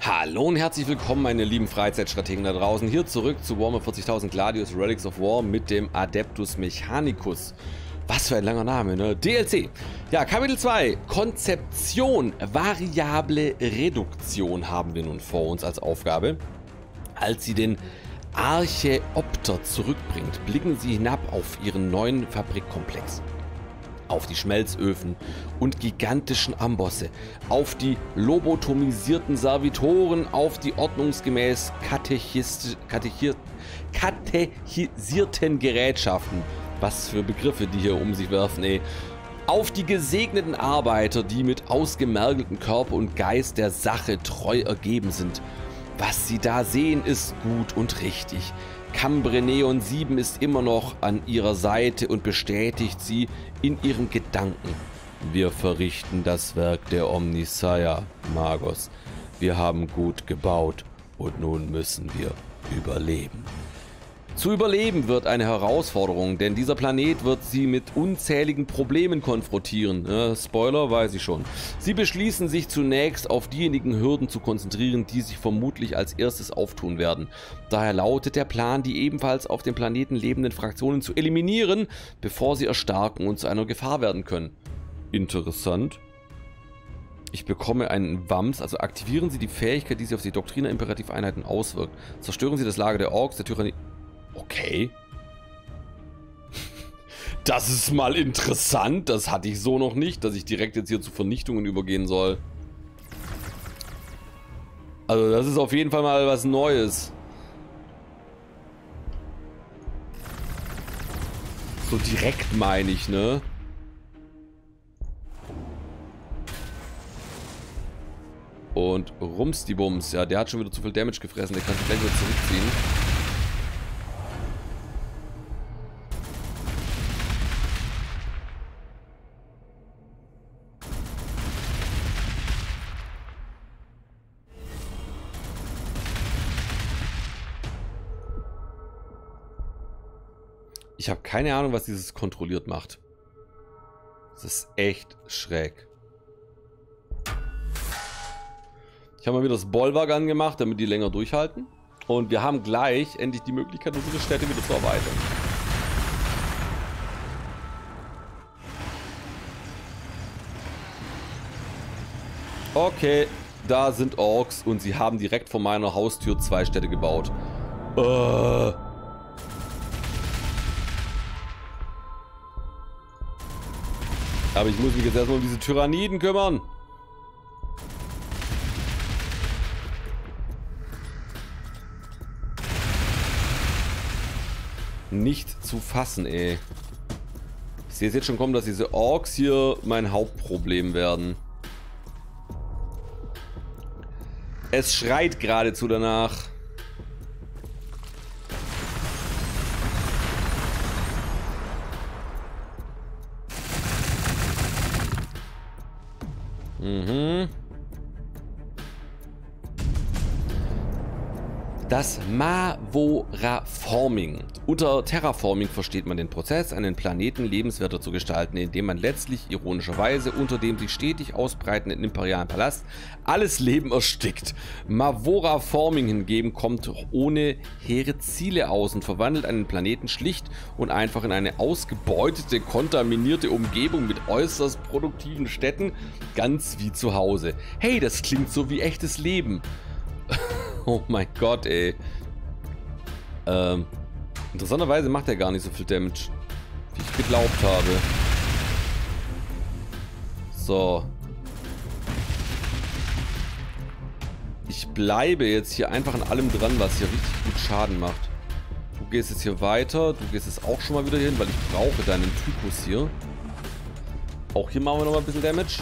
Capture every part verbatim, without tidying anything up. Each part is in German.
Hallo und herzlich willkommen, meine lieben Freizeitstrategen da draußen. Hier zurück zu Warhammer vierzigtausend Gladius Relics of War mit dem Adeptus Mechanicus. Was für ein langer Name, ne? D L C. Ja, Kapitel zwei. Konzeption, variable Reduktion haben wir nun vor uns als Aufgabe. Als sie den Archeopter zurückbringt, blicken sie hinab auf ihren neuen Fabrikkomplex. Auf die Schmelzöfen und gigantischen Ambosse, auf die lobotomisierten Servitoren, auf die ordnungsgemäß katechist, katechiert, katechisierten Gerätschaften. Was für Begriffe die hier um sich werfen, ey. Auf die gesegneten Arbeiter, die mit ausgemergeltem Körper und Geist der Sache treu ergeben sind. Was sie da sehen, ist gut und richtig. Cambreneon sieben ist immer noch an ihrer Seite und bestätigt sie in ihrem Gedanken. Wir verrichten das Werk der Omnissiah, Magos. Wir haben gut gebaut und nun müssen wir überleben. Zu überleben wird eine Herausforderung, denn dieser Planet wird sie mit unzähligen Problemen konfrontieren. Äh, Spoiler, weiß ich schon. Sie beschließen sich zunächst auf diejenigen Hürden zu konzentrieren, die sich vermutlich als erstes auftun werden. Daher lautet der Plan, die ebenfalls auf dem Planeten lebenden Fraktionen zu eliminieren, bevor sie erstarken und zu einer Gefahr werden können. Interessant. Ich bekomme einen Wams, also aktivieren Sie die Fähigkeit, die sich auf die Doktrine-Imperativ-Einheiten auswirkt. Zerstören Sie das Lager der Orks, der Tyrannie... Okay. Das ist mal interessant. Das hatte ich so noch nicht, dass ich direkt jetzt hier zu Vernichtungen übergehen soll. Also das ist auf jeden Fall mal was Neues. So direkt meine ich, ne? Und rums die Bums. Ja, der hat schon wieder zu viel Damage gefressen. Der kann sich gleich wieder zurückziehen. Ich habe keine Ahnung, was dieses kontrolliert macht. Das ist echt schräg. Ich habe mal wieder das Bollwerk angemacht, damit die länger durchhalten. Und wir haben gleich endlich die Möglichkeit, unsere Städte wieder zu erweitern. Okay, da sind Orks und sie haben direkt vor meiner Haustür zwei Städte gebaut. Äh... Aber ich muss mich jetzt erstmal um diese Tyranniden kümmern. Nicht zu fassen, ey. Ich sehe es jetzt schon kommen, dass diese Orks hier mein Hauptproblem werden. Es schreit geradezu danach. Mhm. Das Mavoraforming. Unter Terraforming versteht man den Prozess, einen Planeten lebenswerter zu gestalten, indem man letztlich ironischerweise unter dem sich stetig ausbreitenden imperialen Palast alles Leben erstickt. Mavoraforming hingegen kommt ohne hehre Ziele aus und verwandelt einen Planeten schlicht und einfach in eine ausgebeutete, kontaminierte Umgebung mit äußerst produktiven Städten, ganz wie zu Hause. Hey, das klingt so wie echtes Leben. Oh mein Gott, ey. Ähm, interessanterweise macht er gar nicht so viel Damage, wie ich geglaubt habe. So. Ich bleibe jetzt hier einfach an allem dran, was hier richtig gut Schaden macht. Du gehst jetzt hier weiter. Du gehst jetzt auch schon mal wieder hin, weil ich brauche deinen Typus hier. Auch hier machen wir noch mal ein bisschen Damage.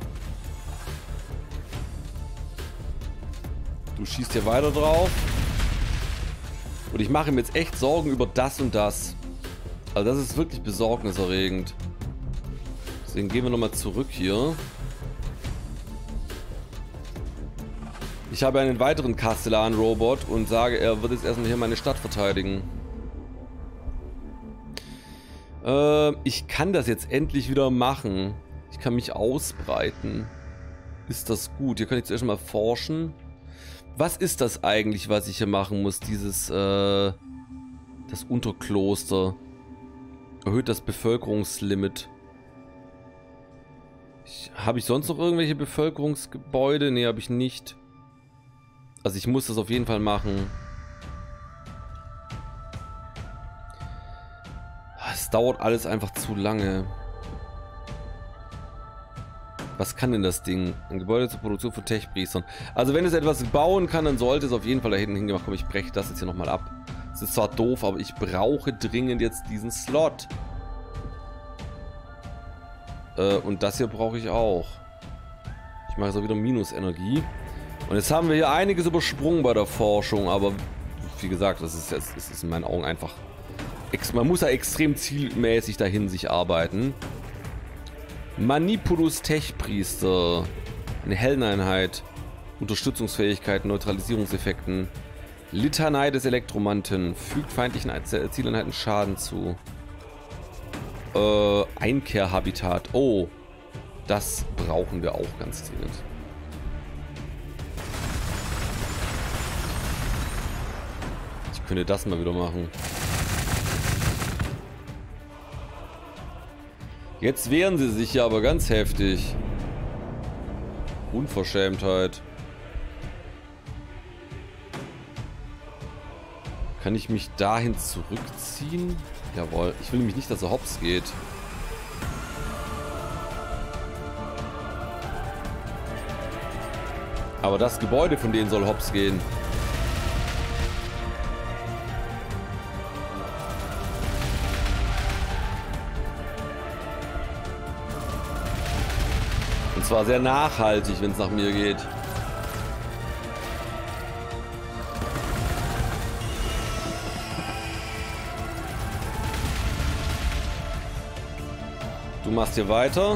Du schießt hier weiter drauf. Und ich mache mir jetzt echt Sorgen über das und das. Also das ist wirklich besorgniserregend. Deswegen gehen wir nochmal zurück hier. Ich habe einen weiteren Kastellan-Robot und sage, er wird jetzt erstmal hier meine Stadt verteidigen. Äh, ich kann das jetzt endlich wieder machen. Ich kann mich ausbreiten. Ist das gut? Hier kann ich zuerst mal forschen. Was ist das eigentlich, was ich hier machen muss? Dieses, äh, das Unterkloster. Erhöht das Bevölkerungslimit. Habe ich sonst noch irgendwelche Bevölkerungsgebäude? Ne, habe ich nicht. Also ich muss das auf jeden Fall machen. Es dauert alles einfach zu lange. Was kann denn das Ding? Ein Gebäude zur Produktion von Tech-Priestern. Also wenn es etwas bauen kann, dann sollte es auf jeden Fall da hinten hingemacht. Komm, ich breche das jetzt hier nochmal ab. Es ist zwar doof, aber ich brauche dringend jetzt diesen Slot. Äh, und das hier brauche ich auch. Ich mache jetzt auch wieder Minusenergie. Und jetzt haben wir hier einiges übersprungen bei der Forschung, aber wie gesagt, das ist, jetzt, das ist in meinen Augen einfach... Man muss ja extrem zielmäßig dahin sich arbeiten. Manipulus Tech-Priester. Eine Heldeneinheit. Unterstützungsfähigkeiten, Neutralisierungseffekten. Litanei des Elektromanten. Fügt feindlichen Zieleinheiten Schaden zu. Äh, Einkehrhabitat. Oh. Das brauchen wir auch ganz dringend. Ich könnte das mal wieder machen. Jetzt wehren sie sich ja aber ganz heftig. Unverschämtheit. Kann ich mich dahin zurückziehen? Jawohl. Ich will nämlich nicht, dass er hops geht. Aber das Gebäude von denen soll hops gehen. Und zwar sehr nachhaltig, wenn es nach mir geht. Du machst hier weiter.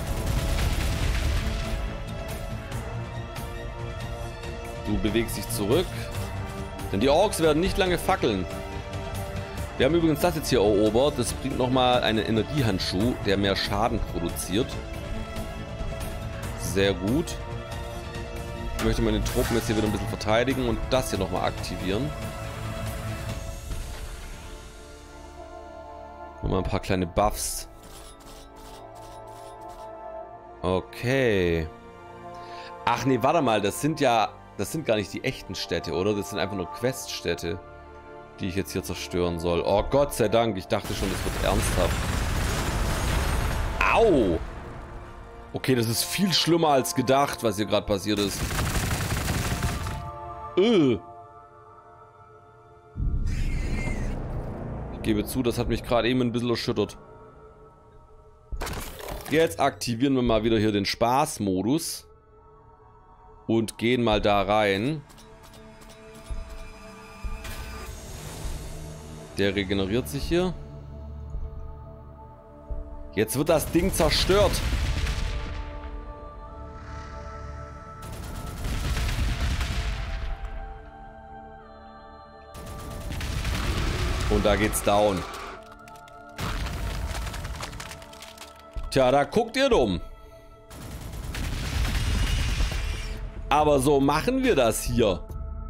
Du bewegst dich zurück. Denn die Orks werden nicht lange fackeln. Wir haben übrigens das jetzt hier erobert. Das bringt nochmal einen Energiehandschuh, der mehr Schaden produziert. Sehr gut. Ich möchte meine Truppen jetzt hier wieder ein bisschen verteidigen und das hier nochmal aktivieren. Nochmal ein paar kleine Buffs. Okay. Ach nee, warte mal, das sind ja... Das sind gar nicht die echten Städte, oder? Das sind einfach nur Queststädte, die ich jetzt hier zerstören soll. Oh Gott sei Dank, ich dachte schon, das wird ernsthaft. Au! Okay, das ist viel schlimmer als gedacht, was hier gerade passiert ist. Öh. Ich gebe zu, das hat mich gerade eben ein bisschen erschüttert. Jetzt aktivieren wir mal wieder hier den Spaßmodus. Und gehen mal da rein. Der regeneriert sich hier. Jetzt wird das Ding zerstört. Und da geht's down. Tja, da guckt ihr dumm. Aber so machen wir das hier.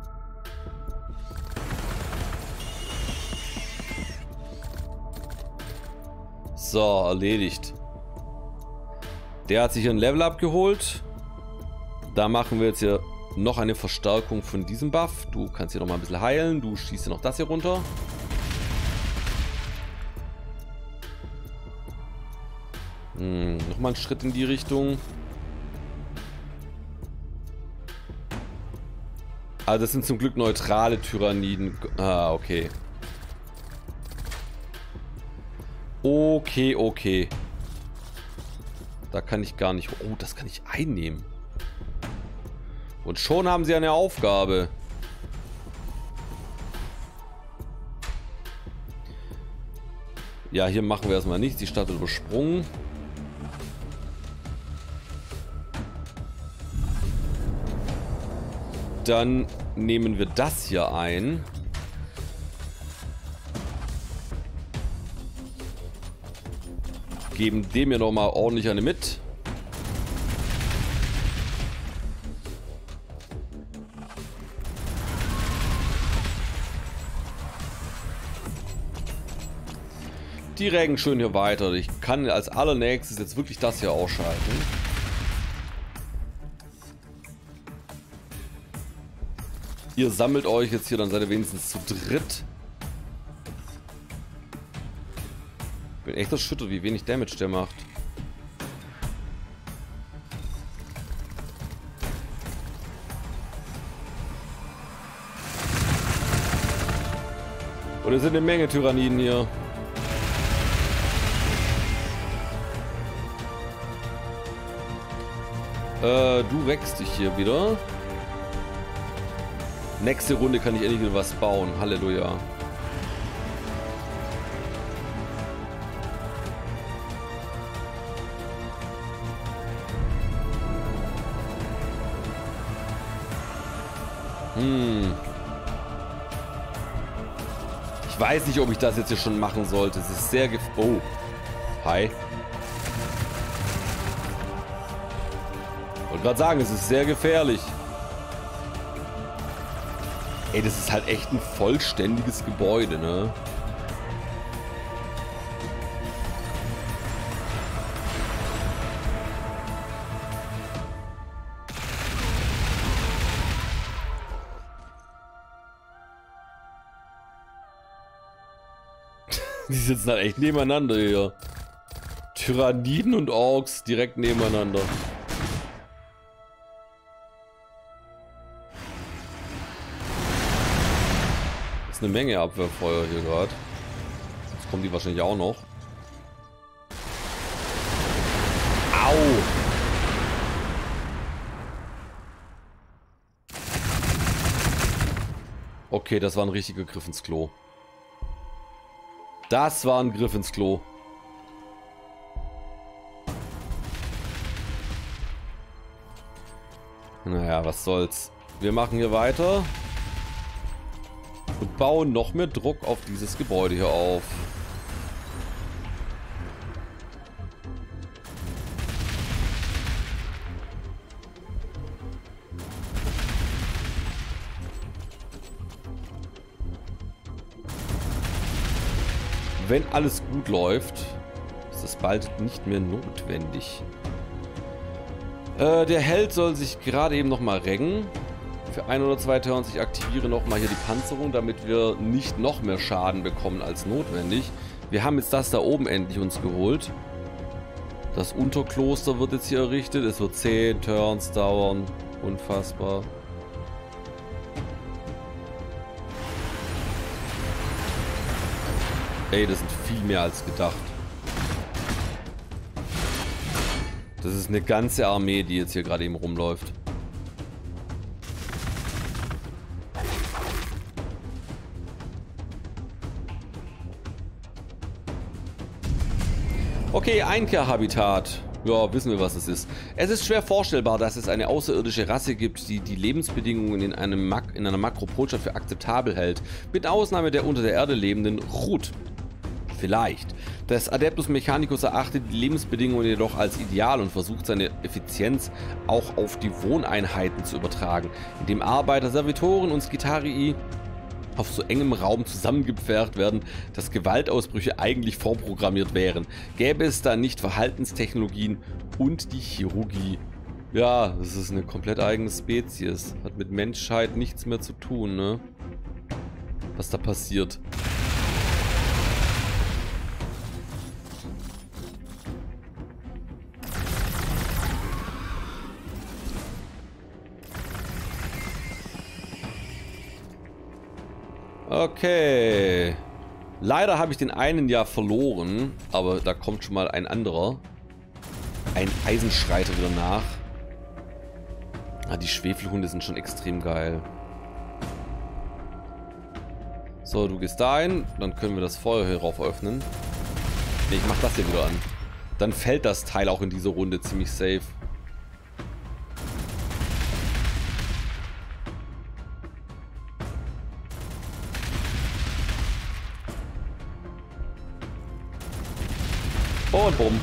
So, erledigt. Der hat sich hier ein Level abgeholt. Da machen wir jetzt hier noch eine Verstärkung von diesem Buff. Du kannst hier noch mal ein bisschen heilen. Du schießt hier noch das hier runter. Hm, nochmal einen Schritt in die Richtung. Also das sind zum Glück neutrale Tyranniden. Ah, okay. Okay, okay. Da kann ich gar nicht... Oh, das kann ich einnehmen. Und schon haben sie eine Aufgabe. Ja, hier machen wir erstmal nichts. Die Stadt wird übersprungen. Dann nehmen wir das hier ein. Geben dem hier nochmal ordentlich eine mit. Die rennen schön hier weiter. Ich kann als allernächstes jetzt wirklich das hier ausschalten. Ihr sammelt euch jetzt hier, dann seid ihr wenigstens zu dritt. Ich bin echt erschüttert, wie wenig Damage der macht. Und es sind eine Menge Tyranniden hier. Äh, du wächst dich hier wieder. Nächste Runde kann ich endlich wieder was bauen. Halleluja. Hm. Ich weiß nicht, ob ich das jetzt hier schon machen sollte. Es ist sehr gef... Oh. Hi. Ich wollte gerade sagen, es ist sehr gefährlich. Ey, das ist halt echt ein vollständiges Gebäude, ne? Die sitzen halt echt nebeneinander hier. Tyranniden und Orks direkt nebeneinander. Das ist eine Menge Abwehrfeuer hier gerade. Jetzt kommen die wahrscheinlich auch noch. Au! Okay, das war ein richtiger Griff ins Klo. Das war ein Griff ins Klo. Naja, was soll's. Wir machen hier weiter. Und bauen noch mehr Druck auf dieses Gebäude hier auf. Wenn alles gut läuft, ist es bald nicht mehr notwendig. Äh, der Held soll sich gerade eben nochmal recken. Für ein oder zwei Turns, ich aktiviere nochmal hier die Panzerung, damit wir nicht noch mehr Schaden bekommen als notwendig. Wir haben jetzt das da oben endlich uns geholt. Das Unterkloster wird jetzt hier errichtet. Es wird zehn Turns dauern. Unfassbar. Ey, das sind viel mehr als gedacht. Das ist eine ganze Armee, die jetzt hier gerade eben rumläuft. Okay, Einkehrhabitat. Ja, wissen wir, was es ist. Es ist schwer vorstellbar, dass es eine außerirdische Rasse gibt, die die Lebensbedingungen in, einem Mak in einer Makropolstadt für akzeptabel hält. Mit Ausnahme der unter der Erde lebenden Rut. Vielleicht. Das Adeptus Mechanicus erachtet die Lebensbedingungen jedoch als ideal und versucht seine Effizienz auch auf die Wohneinheiten zu übertragen, indem Arbeiter, Servitoren und Skitarii auf so engem Raum zusammengepfercht werden, dass Gewaltausbrüche eigentlich vorprogrammiert wären. Gäbe es da nicht Verhaltenstechnologien und die Chirurgie. Ja, das ist eine komplett eigene Spezies. Hat mit Menschheit nichts mehr zu tun, ne? Was da passiert. Okay. Leider habe ich den einen ja verloren, aber da kommt schon mal ein anderer. Ein Eisenschreiter wieder nach. Ah, die Schwefelhunde sind schon extrem geil. So, du gehst da ein, dann können wir das Feuer hier rauf öffnen. Ne, ich mach das hier wieder an. Dann fällt das Teil auch in dieser Runde ziemlich safe. Und bumm.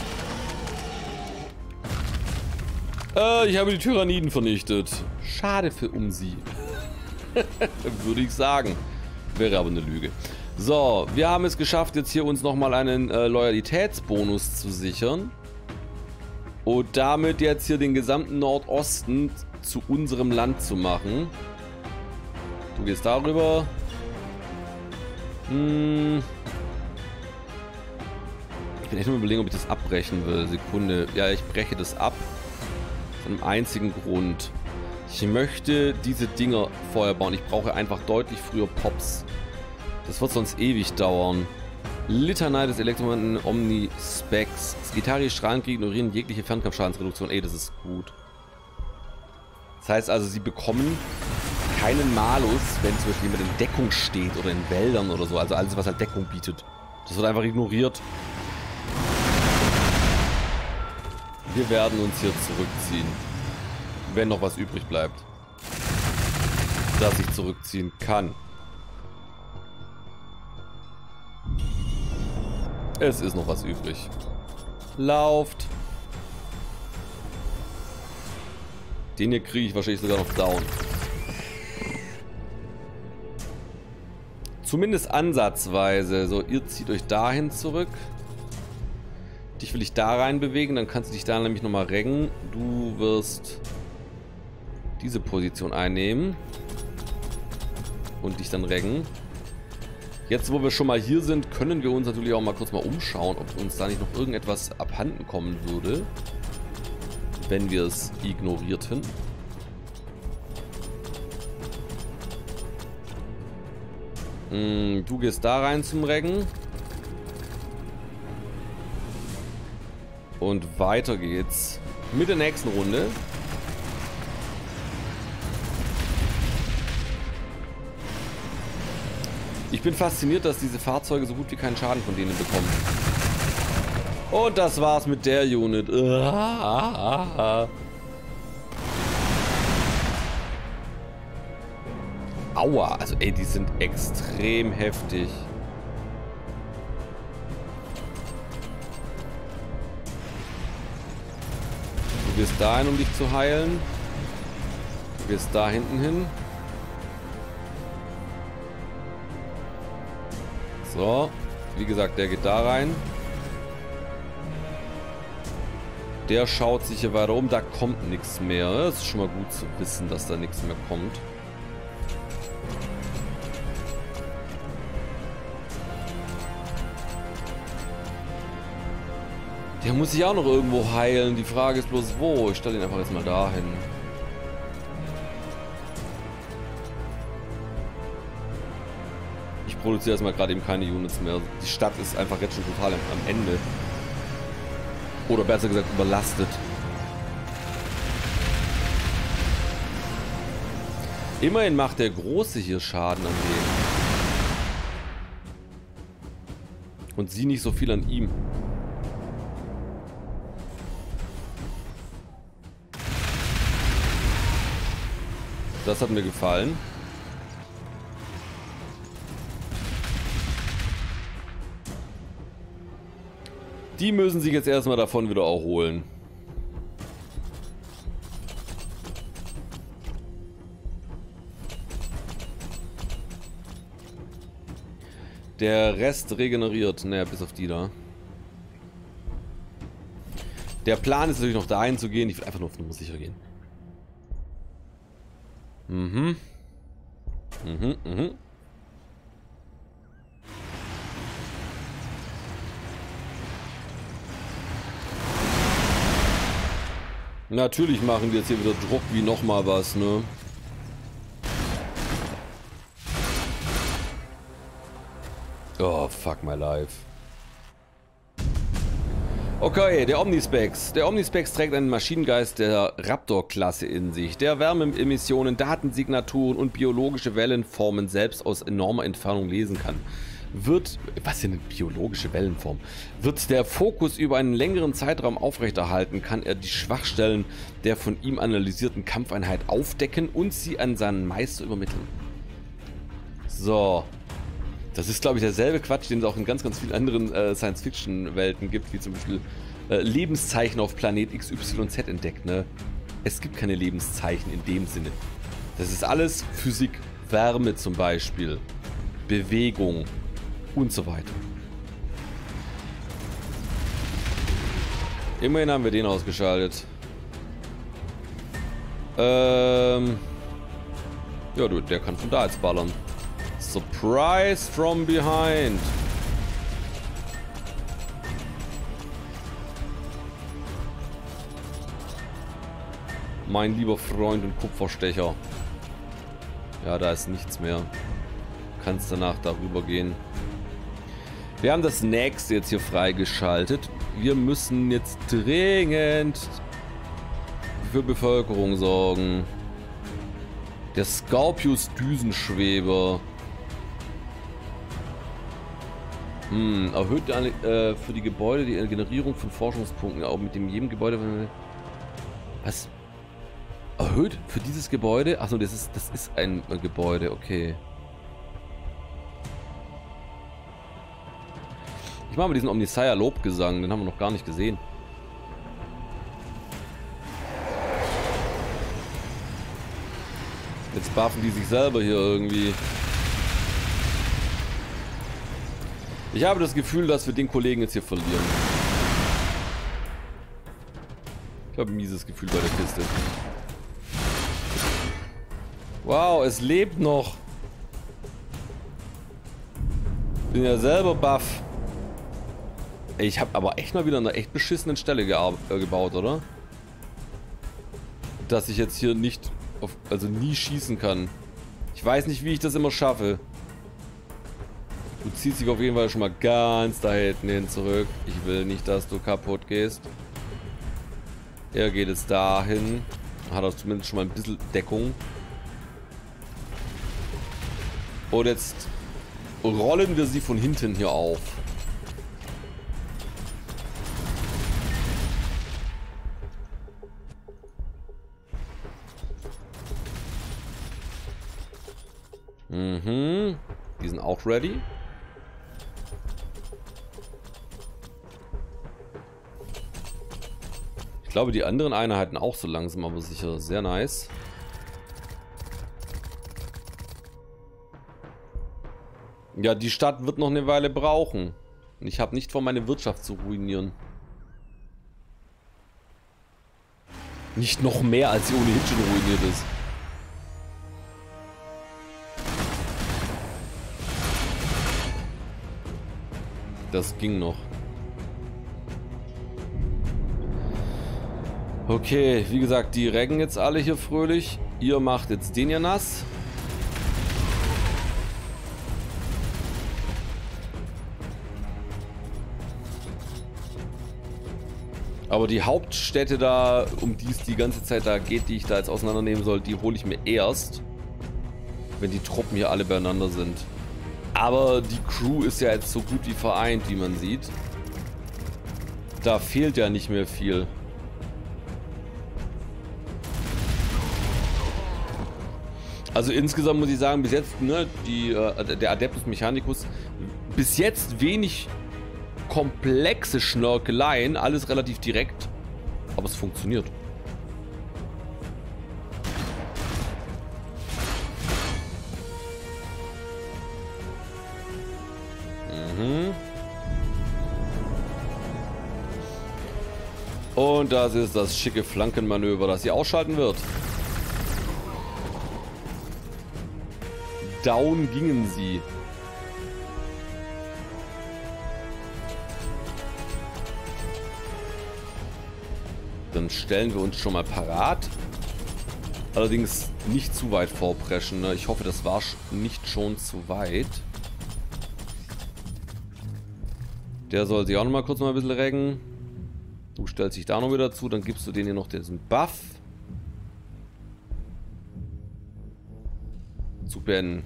Äh, ich habe die Tyranniden vernichtet. Schade für um sie. Würde ich sagen. Wäre aber eine Lüge. So, wir haben es geschafft, jetzt hier uns nochmal einen äh, Loyalitätsbonus zu sichern. Und damit jetzt hier den gesamten Nordosten zu unserem Land zu machen. Du gehst darüber. Hm. Ich bin echt nur überlegen, ob ich das abbrechen will. Sekunde. Ja, ich breche das ab. Aus einem einzigen Grund. Ich möchte diese Dinger vorher bauen. Ich brauche einfach deutlich früher Pops. Das wird sonst ewig dauern. Litanei des Elektromagneten Omni-Specs. Skitarii Strahlenkrieg ignorieren jegliche Fernkampfschadensreduktion. Ey, das ist gut. Das heißt also, sie bekommen keinen Malus, wenn zum Beispiel jemand in Deckung steht oder in Wäldern oder so. Also alles, was halt Deckung bietet. Das wird einfach ignoriert. Wir werden uns hier zurückziehen. Wenn noch was übrig bleibt. Das ich zurückziehen kann. Es ist noch was übrig. Lauft. Den hier kriege ich wahrscheinlich sogar noch down. Zumindest ansatzweise. So, ihr zieht euch dahin zurück. Dich will ich da rein bewegen. Dann kannst du dich da nämlich nochmal reggen. Du wirst diese Position einnehmen. Und dich dann reggen. Jetzt, wo wir schon mal hier sind, können wir uns natürlich auch mal kurz mal umschauen, ob uns da nicht noch irgendetwas abhanden kommen würde, wenn wir es ignorierten. Hm, du gehst da rein zum Reggen. Und weiter geht's mit der nächsten Runde. Ich bin fasziniert, dass diese Fahrzeuge so gut wie keinen Schaden von denen bekommen. Und das war's mit der Unit. Aua, also ey, die sind extrem heftig. Du gehst dahin, um dich zu heilen. Du gehst da hinten hin. So, wie gesagt, der geht da rein. Der schaut sich hier weiter um, da kommt nichts mehr. Das ist schon mal gut zu wissen, dass da nichts mehr kommt. Der muss sich auch noch irgendwo heilen. Die Frage ist bloß wo. Ich stelle ihn einfach jetzt mal dahin. Ich produziere erstmal gerade eben keine Units mehr. Die Stadt ist einfach jetzt schon total am Ende. Oder besser gesagt überlastet. Immerhin macht der Große hier Schaden an dem. Und sie nicht so viel an ihm. Das hat mir gefallen. Die müssen sich jetzt erstmal davon wieder erholen. Der Rest regeneriert. Naja, bis auf die da. Der Plan ist natürlich noch dahin zu gehen. Ich will einfach nur auf Nummer sicher gehen. Mhm. Mhm, mhm. Natürlich machen die jetzt hier wieder Druck wie nochmal was, ne? Oh, fuck my life. Okay, der Omnispecs. Der Omnispecs trägt einen Maschinengeist der Raptor-Klasse in sich, der Wärmeemissionen, Datensignaturen und biologische Wellenformen selbst aus enormer Entfernung lesen kann. Wird, was ist denn eine biologische Wellenform? Wird der Fokus über einen längeren Zeitraum aufrechterhalten, kann er die Schwachstellen der von ihm analysierten Kampfeinheit aufdecken und sie an seinen Meister übermitteln. So. Das ist, glaube ich, derselbe Quatsch, den es auch in ganz, ganz vielen anderen äh, Science-Fiction-Welten gibt, wie zum Beispiel äh, Lebenszeichen auf Planet X Y Z entdeckt, ne? Es gibt keine Lebenszeichen in dem Sinne. Das ist alles Physik, Wärme zum Beispiel, Bewegung, Und so weiter. Immerhin haben wir den ausgeschaltet. Ähm... Ja, du, der kann von da jetzt ballern. Surprise from behind. Mein lieber Freund und Kupferstecher. Ja, da ist nichts mehr. Du kannst danach darüber gehen. Wir haben das nächste jetzt hier freigeschaltet. Wir müssen jetzt dringend für Bevölkerung sorgen. Der Scorpius Düsenschweber. Hm, erhöht äh, für die Gebäude die Generierung von Forschungspunkten. Auch mit dem jedem Gebäude. Was? Erhöht für dieses Gebäude? Achso, das ist, das ist ein äh, Gebäude, okay. Ich mache mal diesen Omnissiah Lobgesang, den haben wir noch gar nicht gesehen. Jetzt buffen die sich selber hier irgendwie. Ich habe das Gefühl, dass wir den Kollegen jetzt hier verlieren. Ich habe ein mieses Gefühl bei der Kiste. Wow, es lebt noch. Bin ja selber buff. Ey, ich habe aber echt mal wieder an einer echt beschissenen Stelle äh, gebaut, oder? Dass ich jetzt hier nicht, auf, also nie schießen kann. Ich weiß nicht, wie ich das immer schaffe. Du ziehst dich auf jeden Fall schon mal ganz da hinten hin zurück. Ich will nicht, dass du kaputt gehst. Er geht jetzt dahin. Hat er zumindest schon mal ein bisschen Deckung. Und jetzt rollen wir sie von hinten hier auf. Mhm. Die sind auch ready. Ich glaube, die anderen Einheiten auch so langsam, aber sicher. Sehr nice. Ja, die Stadt wird noch eine Weile brauchen. Und ich habe nicht vor, meine Wirtschaft zu ruinieren. Nicht noch mehr, als sie ohnehin schon ruiniert ist. Das ging noch. Okay, wie gesagt, die reggen jetzt alle hier fröhlich. Ihr macht jetzt den hier nass. Aber die Hauptstädte da, um die es die ganze Zeit da geht, die ich da jetzt auseinandernehmen soll, die hole ich mir erst, wenn die Truppen hier alle beieinander sind. Aber die Crew ist ja jetzt so gut wie vereint, wie man sieht. Da fehlt ja nicht mehr viel. Also insgesamt muss ich sagen, bis jetzt, ne, die, äh, der Adeptus Mechanicus, bis jetzt wenig komplexe Schnörkeleien, alles relativ direkt, aber es funktioniert. Mhm. Und das ist das schicke Flankenmanöver, das sie ausschalten wird. Down gingen sie. Dann stellen wir uns schon mal parat. Allerdings nicht zu weit vorpreschen. Ne? Ich hoffe, das war nicht schon zu weit. Der soll sich auch noch mal kurz mal ein bisschen reggen. Du stellst dich da noch wieder zu. Dann gibst du denen hier noch diesen Buff. Zu Ben.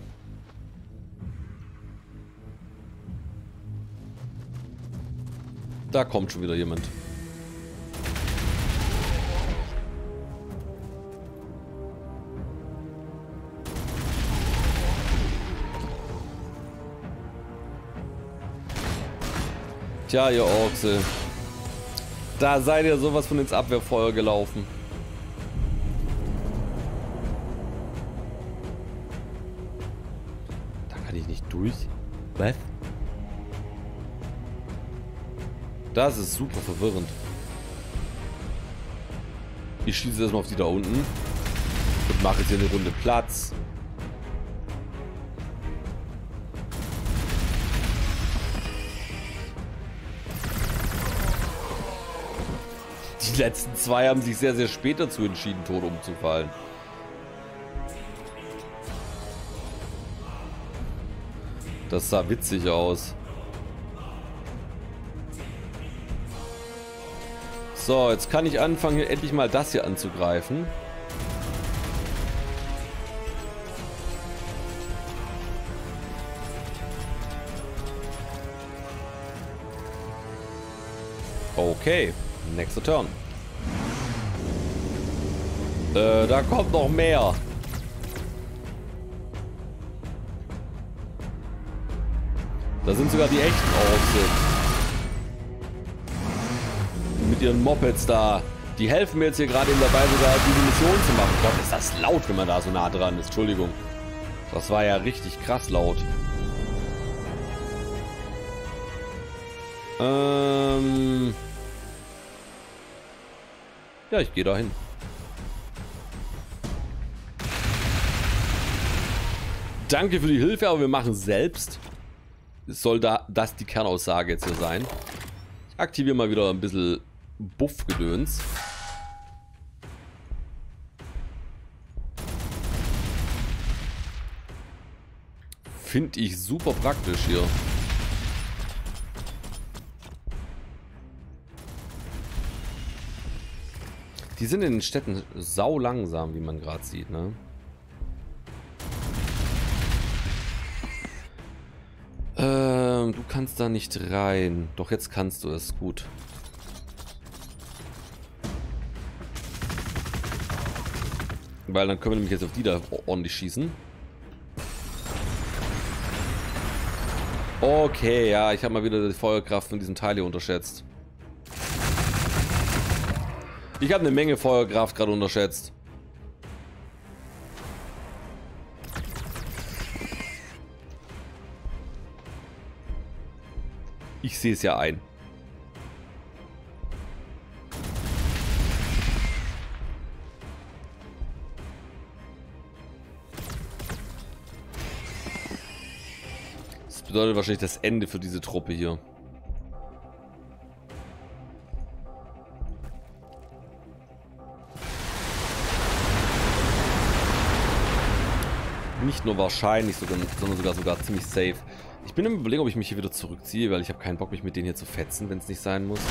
Da kommt schon wieder jemand. Tja, ihr Orkse. Da seid ihr sowas von ins Abwehrfeuer gelaufen. Da kann ich nicht durch. Was? Das ist super verwirrend. Ich schieße erstmal auf die da unten. Und mache jetzt hier eine Runde Platz. Die letzten zwei haben sich sehr, sehr spät dazu entschieden, tot umzufallen. Das sah witzig aus. So, jetzt kann ich anfangen, hier endlich mal das hier anzugreifen. Okay, nächster Turn. Äh, da kommt noch mehr. Da sind sogar die echten Orks. Mit ihren Mopeds da. Die helfen mir jetzt hier gerade eben dabei, sogar diese Mission zu machen. Gott, ist das laut, wenn man da so nah dran ist. Entschuldigung. Das war ja richtig krass laut. Ähm... Ja, ich gehe da hin. Danke für die Hilfe, aber wir machen es selbst. Soll da das die Kernaussage jetzt hier sein? Ich aktiviere mal wieder ein bisschen Buff-Gedöns. Finde ich super praktisch hier. Die sind in den Städten sau langsam, wie man gerade sieht, ne? Ähm, du kannst da nicht rein. Doch, jetzt kannst du es. Gut. Weil dann können wir nämlich jetzt auf die da ordentlich schießen. Okay, ja, ich habe mal wieder die Feuerkraft von diesem Teil hier unterschätzt. Ich habe eine Menge Feuerkraft gerade unterschätzt. Ich sehe es ja ein. Das bedeutet wahrscheinlich das Ende für diese Truppe hier. Nicht nur wahrscheinlich, sogar, sondern sogar sogar ziemlich safe. Ich bin im Überlegen, ob ich mich hier wieder zurückziehe, weil ich habe keinen Bock, mich mit denen hier zu fetzen, wenn es nicht sein muss.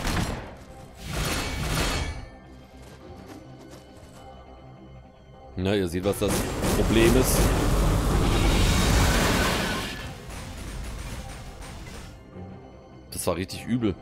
Na, ihr seht, was das Problem ist. Das war richtig übel.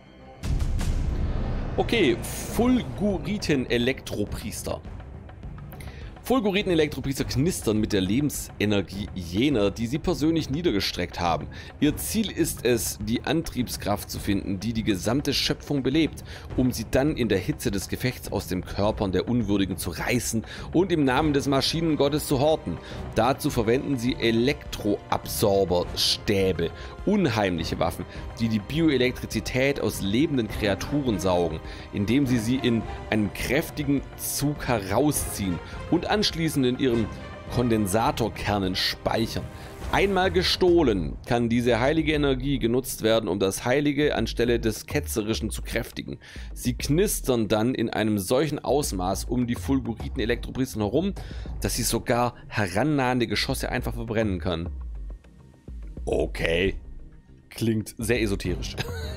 Okay, Fulguriten-Elektropriester. Fulguriten-Elektropriester knistern mit der Lebensenergie jener, die sie persönlich niedergestreckt haben. Ihr Ziel ist es, die Antriebskraft zu finden, die die gesamte Schöpfung belebt, um sie dann in der Hitze des Gefechts aus den Körpern der Unwürdigen zu reißen und im Namen des Maschinengottes zu horten. Dazu verwenden sie Elektroabsorber-Stäbe, unheimliche Waffen, die die Bioelektrizität aus lebenden Kreaturen saugen, indem sie sie in einen kräftigen Zug herausziehen und anschließend in ihren Kondensatorkernen speichern. Einmal gestohlen, kann diese heilige Energie genutzt werden, um das Heilige anstelle des Ketzerischen zu kräftigen. Sie knistern dann in einem solchen Ausmaß um die Fulguriten-Elektropriester herum, dass sie sogar herannahende Geschosse einfach verbrennen kann. Okay. Klingt sehr esoterisch.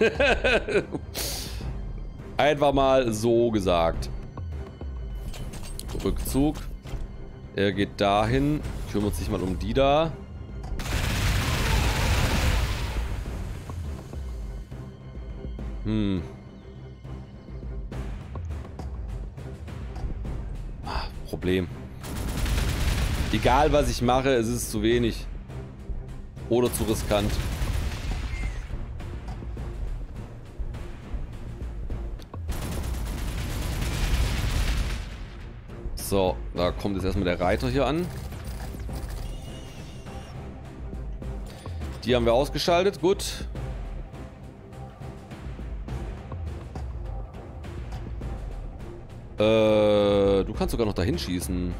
Einfach mal so gesagt. Rückzug. Er geht dahin. Kümmert sich mal um die da. Hm. Ah, Problem. Egal was ich mache, es ist zu wenig. Oder zu riskant. So, da kommt jetzt erstmal der Reiter hier an. Die haben wir ausgeschaltet, gut. Äh, du kannst sogar noch dahin schießen.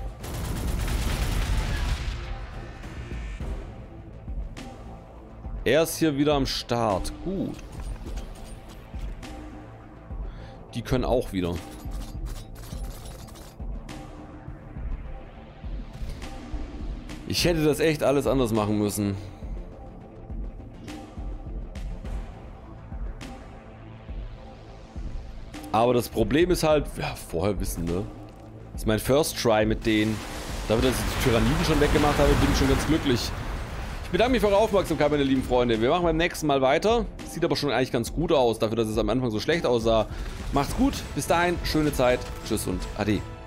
Er ist hier wieder am Start. Gut, gut, gut. Die können auch wieder. Ich hätte das echt alles anders machen müssen. Aber das Problem ist halt, ja, vorher wissen, ne? Das ist mein First Try mit denen. Dafür, dass ich die Tyranniden schon weggemacht habe, bin ich schon ganz glücklich. Ich bedanke mich für eure Aufmerksamkeit, meine lieben Freunde. Wir machen beim nächsten Mal weiter. Sieht aber schon eigentlich ganz gut aus, dafür, dass es am Anfang so schlecht aussah. Macht's gut, bis dahin, schöne Zeit, tschüss und ade.